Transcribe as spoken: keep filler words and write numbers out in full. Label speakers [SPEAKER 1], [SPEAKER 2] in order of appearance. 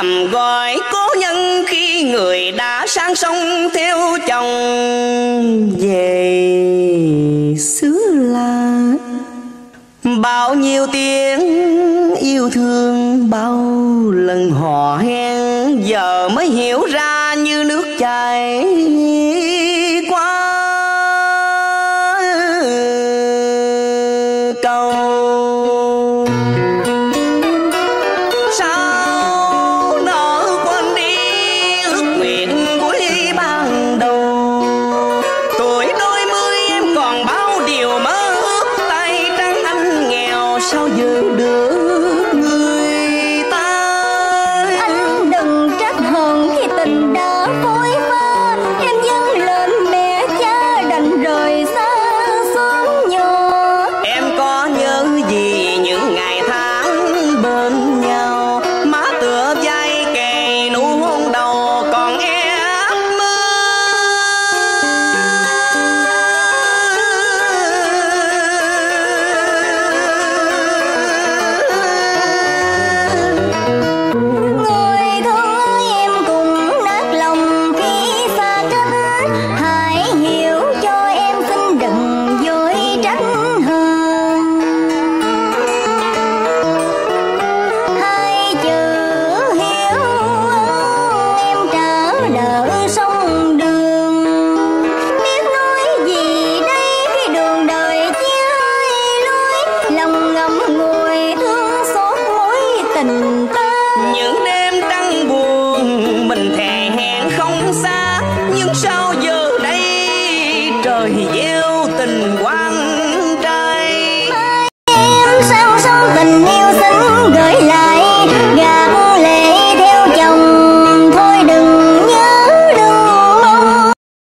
[SPEAKER 1] thầm gọi cố nhân khi người đã sang sông theo chồng về xứ La. Bao nhiêu tiếng yêu thương, bao lần hò hẹn, giờ mới hiểu ra như nước chảy